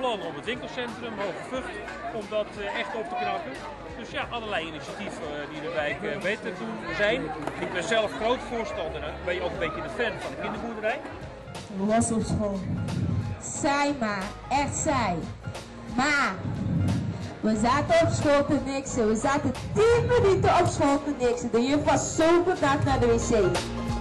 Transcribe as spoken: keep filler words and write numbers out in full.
plannen om het winkelcentrum, Hoge Vught, om dat uh, echt op te knappen. Dus ja, allerlei initiatieven uh, die de wijk uh, beter te doen zijn. Ik ben zelf groot voorstander, uh, ben je ook een beetje de fan van de kinderboerderij. Hoe was het op school? Saai maar, echt saai. Maar we zaten op school te niksen, we zaten tien minuten op school te niksen. De juf was zo bedacht naar de wc.